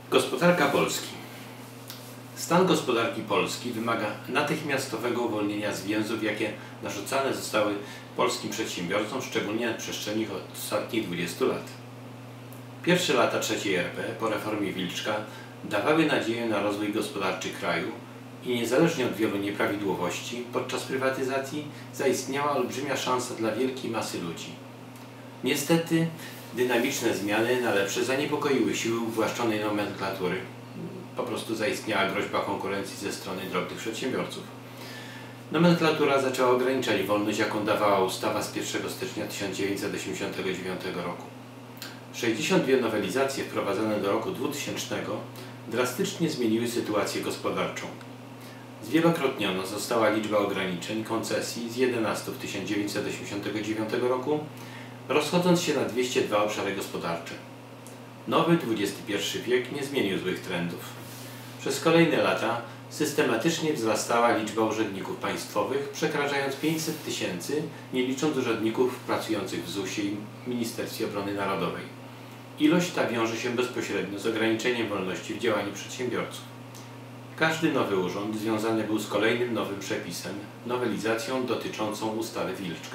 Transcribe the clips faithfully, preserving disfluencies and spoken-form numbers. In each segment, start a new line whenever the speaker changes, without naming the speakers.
Gospodarka Polski. Stan gospodarki Polski wymaga natychmiastowego uwolnienia z więzów, jakie narzucane zostały polskim przedsiębiorcom, szczególnie na przestrzeni ostatnich dwudziestu lat. Pierwsze lata trzeciej R P po reformie Wilczka dawały nadzieję na rozwój gospodarczy kraju i niezależnie od wielu nieprawidłowości podczas prywatyzacji zaistniała olbrzymia szansa dla wielkiej masy ludzi. Niestety dynamiczne zmiany na lepsze zaniepokoiły siły uwłaszczonej nomenklatury. Po prostu zaistniała groźba konkurencji ze strony drobnych przedsiębiorców. Nomenklatura zaczęła ograniczać wolność, jaką dawała ustawa z pierwszego stycznia tysiąc dziewięćset osiemdziesiątego dziewiątego roku. sześćdziesiąt dwie nowelizacje wprowadzone do roku dwutysięcznego drastycznie zmieniły sytuację gospodarczą. Zwielokrotniona została liczba ograniczeń, koncesji z jedenastu w tysiąc dziewięćset osiemdziesiątego dziewiątego roku, rozchodząc się na dwieście dwa obszary gospodarcze. Nowy dwudziesty pierwszy wiek nie zmienił złych trendów. Przez kolejne lata systematycznie wzrastała liczba urzędników państwowych, przekraczając pięćset tysięcy, nie licząc urzędników pracujących w zusie i Ministerstwie Obrony Narodowej. Ilość ta wiąże się bezpośrednio z ograniczeniem wolności w działaniu przedsiębiorców. Każdy nowy urząd związany był z kolejnym nowym przepisem, nowelizacją dotyczącą ustawy Wilczka.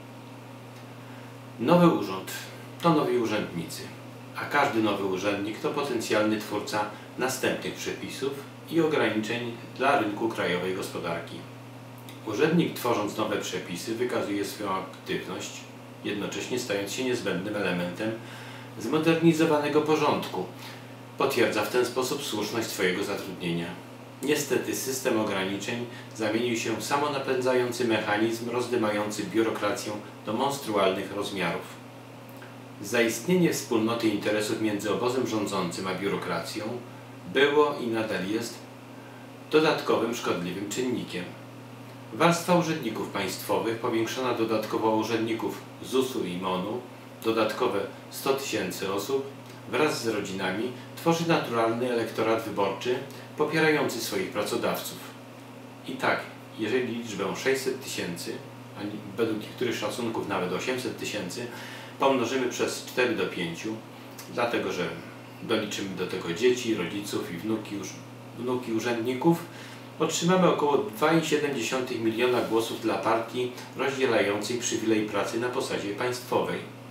Nowy urząd to nowi urzędnicy, a każdy nowy urzędnik to potencjalny twórca następnych przepisów i ograniczeń dla rynku krajowej gospodarki. Urzędnik, tworząc nowe przepisy, wykazuje swoją aktywność, jednocześnie stając się niezbędnym elementem zmodernizowanego porządku. Potwierdza w ten sposób słuszność swojego zatrudnienia. Niestety system ograniczeń zamienił się w samonapędzający mechanizm rozdymający biurokrację do monstrualnych rozmiarów. Zaistnienie wspólnoty interesów między obozem rządzącym a biurokracją było i nadal jest dodatkowym szkodliwym czynnikiem. Warstwa urzędników państwowych, powiększona dodatkowo o urzędników zusu i monu, dodatkowe sto tysięcy osób, wraz z rodzinami tworzy naturalny elektorat wyborczy popierający swoich pracodawców. I tak, jeżeli liczbę sześćset tysięcy, a według niektórych szacunków nawet osiemset tysięcy, pomnożymy przez cztery do pięciu, dlatego że doliczymy do tego dzieci, rodziców i wnuki, wnuki urzędników, otrzymamy około dwa i siedem dziesiątych miliona głosów dla partii rozdzielającej przywilej pracy na posadzie państwowej.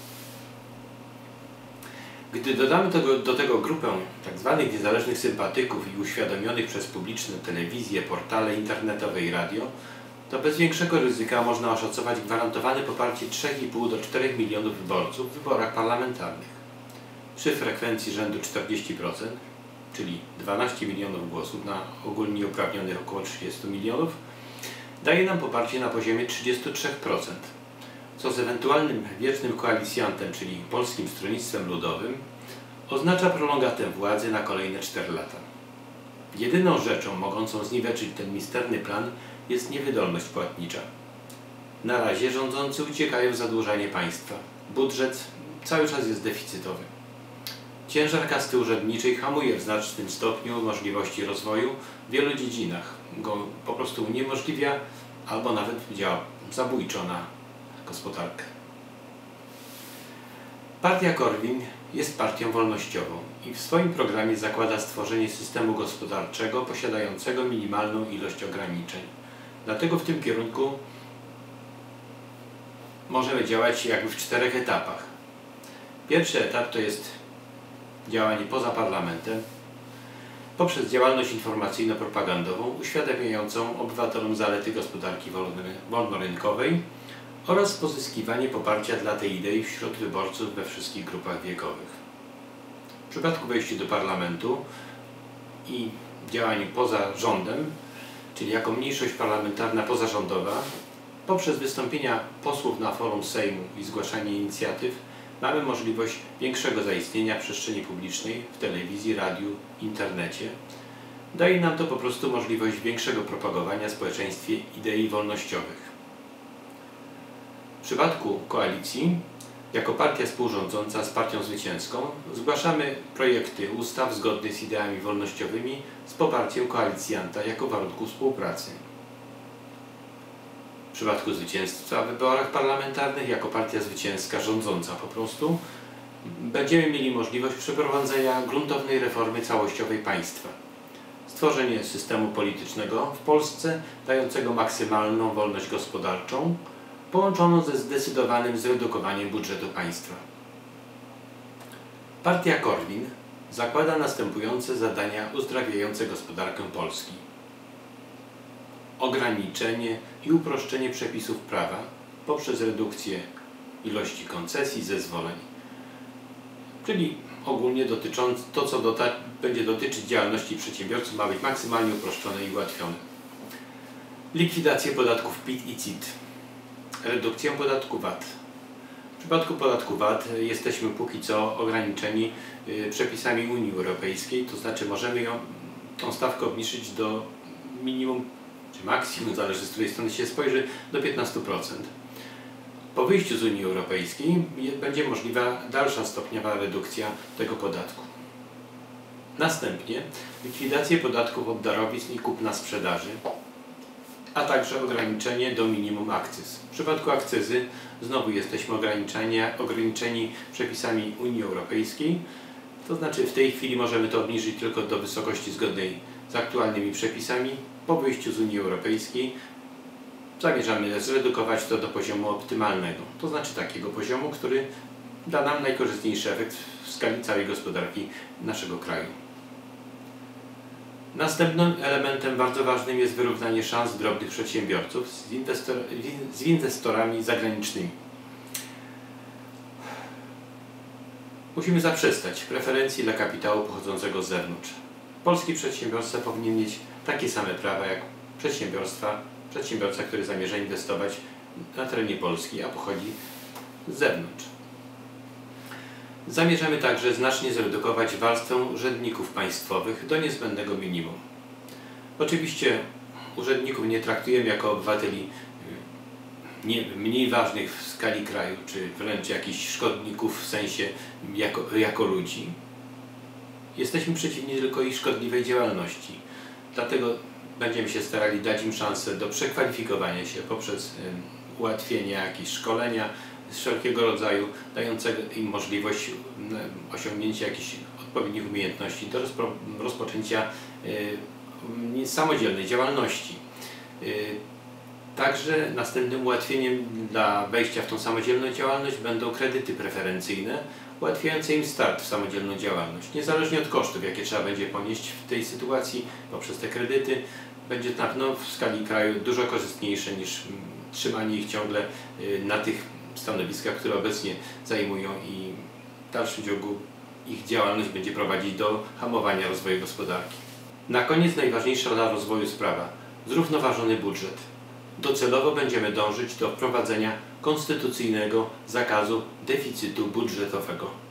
Gdy dodamy tego, do tego grupę tzw. niezależnych sympatyków i uświadomionych przez publiczne telewizje, portale internetowe i radio, to bez większego ryzyka można oszacować gwarantowane poparcie trzy i pół do czterech milionów wyborców w wyborach parlamentarnych. Przy frekwencji rzędu czterdzieści procent, czyli dwanaście milionów głosów na ogólnie uprawnionych około trzydziestu milionów, daje nam poparcie na poziomie trzydziestu trzech procent. Co z ewentualnym wiecznym koalicjantem, czyli Polskim Stronnictwem Ludowym, oznacza prolongatę władzy na kolejne cztery lata. Jedyną rzeczą mogącą zniweczyć ten misterny plan jest niewydolność płatnicza. Na razie rządzący uciekają w zadłużanie państwa. Budżet cały czas jest deficytowy. Ciężar kasty urzędniczej hamuje w znacznym stopniu możliwości rozwoju w wielu dziedzinach. Go po prostu uniemożliwia albo nawet działa zabójczo na gospodarkę. Partia Korwin jest partią wolnościową i w swoim programie zakłada stworzenie systemu gospodarczego posiadającego minimalną ilość ograniczeń. Dlatego w tym kierunku możemy działać jakby w czterech etapach. Pierwszy etap to jest działanie poza parlamentem poprzez działalność informacyjno-propagandową uświadamiającą obywatelom zalety gospodarki wolnorynkowej oraz pozyskiwanie poparcia dla tej idei wśród wyborców we wszystkich grupach wiekowych. W przypadku wejścia do parlamentu i działaniu poza rządem, czyli jako mniejszość parlamentarna pozarządowa, poprzez wystąpienia posłów na forum Sejmu i zgłaszanie inicjatyw mamy możliwość większego zaistnienia przestrzeni publicznej w telewizji, radiu, internecie. Daje nam to po prostu możliwość większego propagowania w społeczeństwie idei wolnościowych. W przypadku koalicji, jako partia współrządząca z partią zwycięską, zgłaszamy projekty ustaw zgodnych z ideami wolnościowymi z poparciem koalicjanta jako warunku współpracy. W przypadku zwycięstwa w wyborach parlamentarnych, jako partia zwycięska rządząca po prostu, będziemy mieli możliwość przeprowadzenia gruntownej reformy całościowej państwa. Stworzenie systemu politycznego w Polsce dającego maksymalną wolność gospodarczą, połączoną ze zdecydowanym zredukowaniem budżetu państwa. Partia Korwin zakłada następujące zadania uzdrawiające gospodarkę Polski. Ograniczenie i uproszczenie przepisów prawa poprzez redukcję ilości koncesji, zezwoleń, czyli ogólnie dotyczące to, co dota będzie dotyczyć działalności przedsiębiorców, ma być maksymalnie uproszczone i ułatwione. Likwidację podatków P I T i C I T. Redukcję podatku V A T. W przypadku podatku V A T jesteśmy póki co ograniczeni y, przepisami Unii Europejskiej, to znaczy możemy ją, tą stawkę obniżyć do minimum, czy maksimum, zależy z której strony się spojrzy, do piętnastu procent. Po wyjściu z Unii Europejskiej będzie możliwa dalsza stopniowa redukcja tego podatku. Następnie likwidację podatków od darowizn i kupna sprzedaży, a także ograniczenie do minimum akcyz. W przypadku akcyzy znowu jesteśmy ograniczeni, ograniczeni przepisami Unii Europejskiej, to znaczy w tej chwili możemy to obniżyć tylko do wysokości zgodnej z aktualnymi przepisami. Po wyjściu z Unii Europejskiej zamierzamy zredukować to do poziomu optymalnego, to znaczy takiego poziomu, który da nam najkorzystniejszy efekt w skali całej gospodarki naszego kraju. Następnym elementem bardzo ważnym jest wyrównanie szans drobnych przedsiębiorców z, inwestor z inwestorami zagranicznymi. Musimy zaprzestać preferencji dla kapitału pochodzącego z zewnątrz. Polski przedsiębiorca powinien mieć takie same prawa jak przedsiębiorstwa, przedsiębiorca, który zamierza inwestować na terenie Polski, a pochodzi z zewnątrz. Zamierzamy także znacznie zredukować warstwę urzędników państwowych do niezbędnego minimum. Oczywiście urzędników nie traktujemy jako obywateli nie, mniej ważnych w skali kraju, czy wręcz jakichś szkodników w sensie jako, jako ludzi. Jesteśmy przeciwni tylko ich szkodliwej działalności. Dlatego będziemy się starali dać im szansę do przekwalifikowania się poprzez y, ułatwienie jakieś szkolenia z wszelkiego rodzaju, dającego im możliwość y, osiągnięcia jakichś odpowiednich umiejętności do rozpo, rozpoczęcia y, samodzielnej działalności. Y, Także następnym ułatwieniem dla wejścia w tą samodzielną działalność będą kredyty preferencyjne, ułatwiające im start w samodzielną działalność. Niezależnie od kosztów, jakie trzeba będzie ponieść w tej sytuacji, poprzez te kredyty, będzie na pewno w skali kraju dużo korzystniejsze niż trzymanie ich ciągle na tych stanowiskach, które obecnie zajmują, i w dalszym ciągu ich działalność będzie prowadzić do hamowania rozwoju gospodarki. Na koniec najważniejsza dla rozwoju sprawa – zrównoważony budżet. Docelowo będziemy dążyć do wprowadzenia konstytucyjnego zakazu deficytu budżetowego.